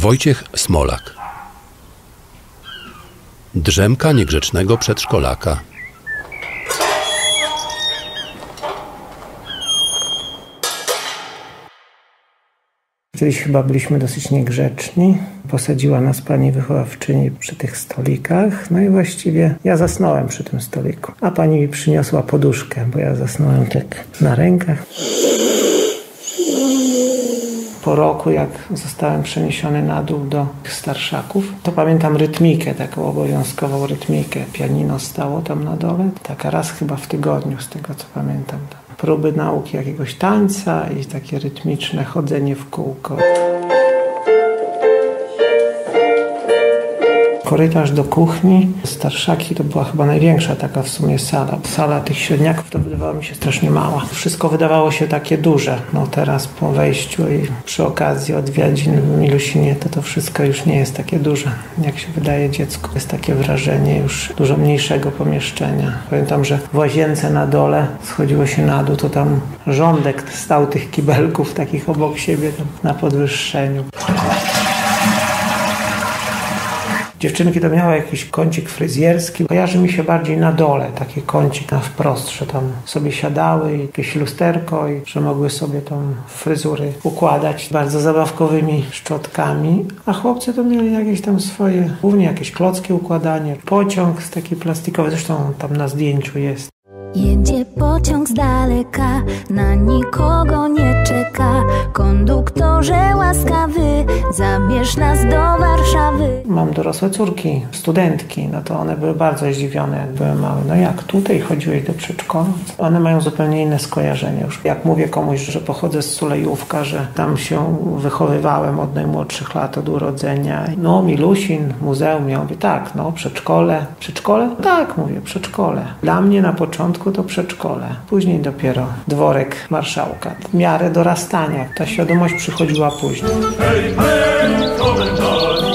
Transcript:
Wojciech Smolak. Drzemka niegrzecznego przedszkolaka. Kiedyś chyba byliśmy dosyć niegrzeczni. Posadziła nas pani wychowawczyni przy tych stolikach. No i właściwie ja zasnąłem przy tym stoliku. A pani mi przyniosła poduszkę, bo ja zasnąłem tak na rękach. Po roku, jak zostałem przeniesiony na dół do starszaków, to pamiętam rytmikę, taką obowiązkową rytmikę. Pianino stało tam na dole. Taka raz chyba w tygodniu, z tego co pamiętam. Próby nauki jakiegoś tańca i takie rytmiczne chodzenie w kółko. Korytarz do kuchni. Starszaki to była chyba największa taka w sumie sala. Sala tych średniaków to wydawała mi się strasznie mała. Wszystko wydawało się takie duże. No teraz po wejściu i przy okazji odwiedzin w Milusinie to wszystko już nie jest takie duże, jak się wydaje dziecku. Jest takie wrażenie już dużo mniejszego pomieszczenia. Pamiętam, że w łazience na dole schodziło się na dół, to tam rządek stał tych kibelków takich obok siebie tam na podwyższeniu. Dziewczynki to miały jakiś kącik fryzjerski. Kojarzy mi się bardziej na dole, taki kącik na wprost, że tam sobie siadały, jakieś lusterko i że mogły sobie tam fryzury układać bardzo zabawkowymi szczotkami. A chłopcy to mieli jakieś tam swoje, głównie jakieś klocki układanie. Pociąg taki plastikowy, zresztą tam na zdjęciu jest. Jedzie pociąg z daleka, na nikogo nie czeka. Konduktorze łaskawy, zabierz nas do Warszawy. Mam dorosłe córki, studentki, no to one były bardzo zdziwione, jak były małe. No jak, tutaj chodziłeś do przedszkola? One mają zupełnie inne skojarzenia już. Jak mówię komuś, że pochodzę z Sulejówka, że tam się wychowywałem od najmłodszych lat, od urodzenia. No Milusin, muzeum, ja mówię, tak, no przedszkole. Przedszkole? Tak, mówię, przedszkole. Dla mnie na początku to przedszkole. Później dopiero dworek marszałka. W miarę dorastania. Ta świadomość przychodziła później. Hej, hej, komendant!